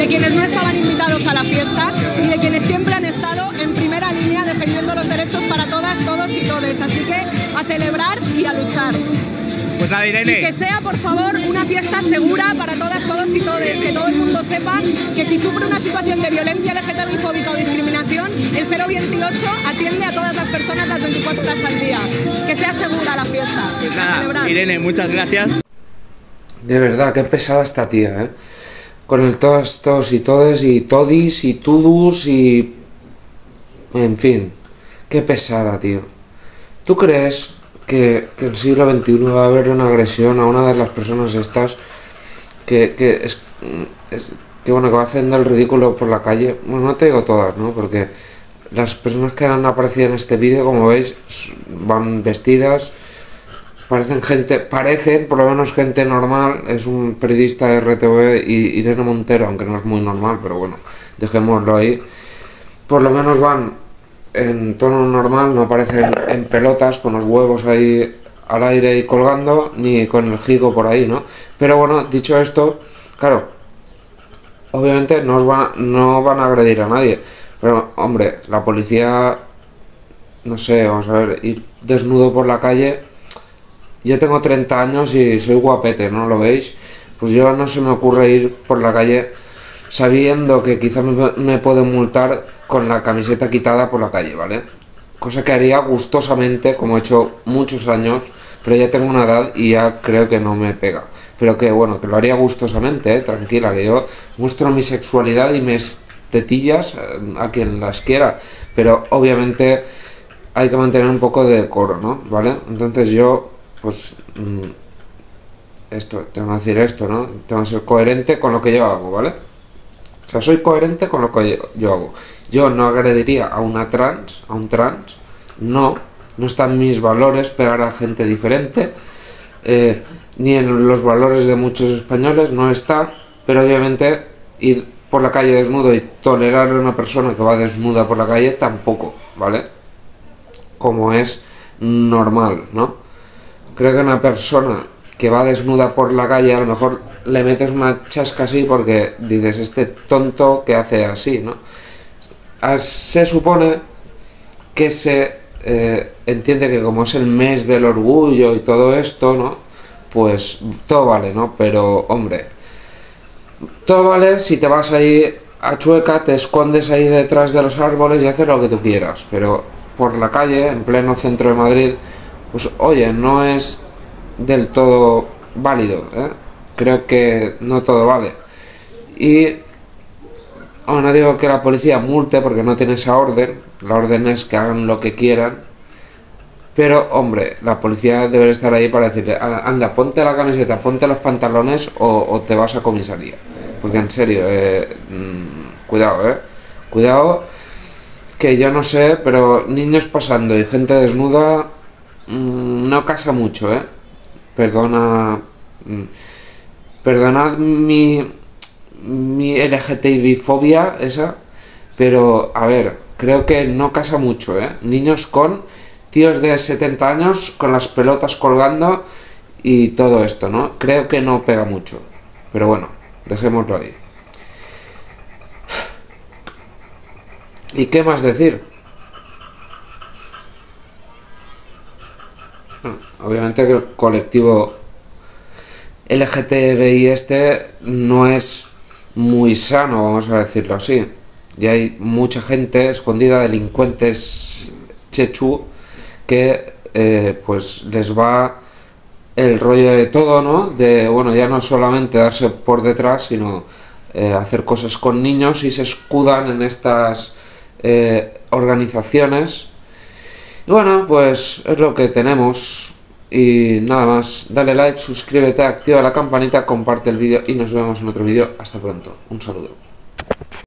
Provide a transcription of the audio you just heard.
de quienes no estaban invitados a la fiesta y de quienes siempre han estado en primera línea defendiendo los derechos para todas, todos y todes. Así que a celebrar y a luchar. Pues nada, Irene. Y que sea, por favor, una fiesta segura para todas, todos y todes. Que todo el mundo sepa que si sufre una situación de violencia LGTBI-fóbica o discriminación, el 028 atiende a todas las personas las 24 horas al día. Que sea segura la fiesta. Pues nada, Irene, muchas gracias. De verdad, qué pesada esta tía, ¿eh? Con el todas, todos y todes y todis y tudus y... En fin, qué pesada, tío. ¿Tú crees que en el siglo XXI va a haber una agresión a una de las personas estas que bueno, que va haciendo el ridículo por la calle? Bueno, no te digo todas, ¿no? Porque las personas que han aparecido en este vídeo, como veis, van vestidas, parecen por lo menos gente normal. Es un periodista de RTV, Irene Montero, aunque no es muy normal, pero bueno, dejémoslo ahí. Por lo menos van en tono normal, no aparecen en pelotas con los huevos ahí al aire y colgando, ni con el gigo por ahí, ¿no? Pero bueno, dicho esto, claro, obviamente no van a agredir a nadie, pero hombre, la policía, no sé, vamos a ver, ir desnudo por la calle. Yo tengo 30 años y soy guapete, ¿no lo veis? Pues yo no se me ocurre ir por la calle sabiendo que quizá me pueden multar con la camiseta quitada por la calle, ¿vale? Cosa que haría gustosamente, como he hecho muchos años, pero ya tengo una edad y ya creo que no me pega. Pero que bueno, que lo haría gustosamente, tranquila, que yo muestro mi sexualidad y mis tetillas a quien las quiera, pero obviamente hay que mantener un poco de decoro, ¿no? ¿Vale? Entonces yo, pues, tengo que decir esto, ¿no? Tengo que ser coherente con lo que yo hago, ¿vale? O sea, soy coherente con lo que yo hago. Yo no agrediría a un trans, no está en mis valores pegar a gente diferente, ni en los valores de muchos españoles, no está, pero obviamente ir por la calle desnudo y tolerar a una persona que va desnuda por la calle tampoco, ¿vale? Como es normal, ¿no? Creo que una persona que va desnuda por la calle, a lo mejor le metes una chasca así porque dices, este tonto que hace así, ¿no? Se supone que se entiende que como es el mes del orgullo y todo esto, ¿no? Pues todo vale, ¿no? Pero, hombre, todo vale si te vas ahí a Chueca, te escondes ahí detrás de los árboles y haces lo que tú quieras, pero por la calle, en pleno centro de Madrid, pues oye, no es del todo válido, ¿eh? Creo que no todo vale. Y no digo que la policía multe porque no tiene esa orden, la orden es que hagan lo que quieran, pero hombre, la policía debe estar ahí para decirle, anda, ponte la camiseta, ponte los pantalones o te vas a comisaría, porque en serio, cuidado, cuidado, que yo no sé, pero niños pasando y gente desnuda no casa mucho, perdonad mi LGTBI-fobia esa, pero a ver, creo que no casa mucho, niños con tíos de 70 años con las pelotas colgando y todo esto, ¿no? Creo que no pega mucho, pero bueno, dejémoslo ahí. ¿Y qué más decir? Obviamente que el colectivo LGTBI no es muy sano, vamos a decirlo así. Y hay mucha gente escondida, delincuentes chechu, que pues les va el rollo de todo, ¿no? De, bueno, ya no solamente darse por detrás, sino hacer cosas con niños y se escudan en estas organizaciones. Y bueno, pues es lo que tenemos. Y nada más, dale like, suscríbete, activa la campanita, comparte el vídeo y nos vemos en otro vídeo. Hasta pronto, un saludo.